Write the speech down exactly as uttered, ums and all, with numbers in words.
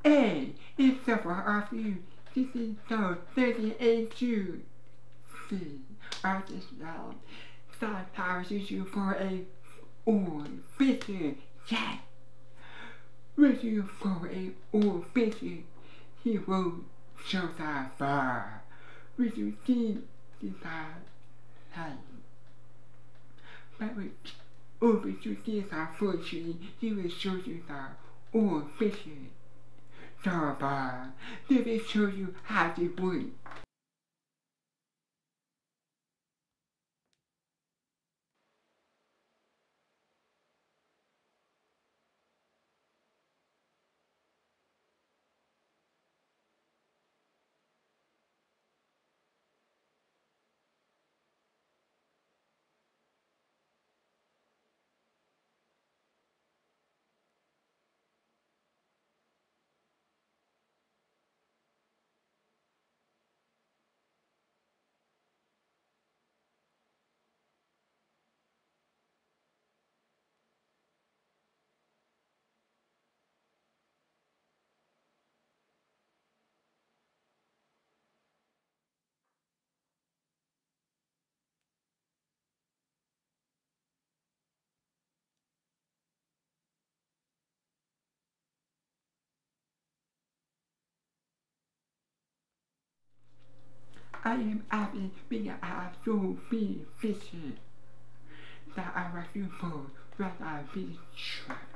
A. It's so far off you. This is so thirty-eight June. C. Artist realm. Side powers issue for a old fisher. Yes. Issue for a old fisher. He wrote shows our far. Issue C. Decide life. But with old fisher sees our fortune, he will show you our old fisher. So far, let me show you how to work. I am happy because I have so many fishes that I was able to that I fish trap.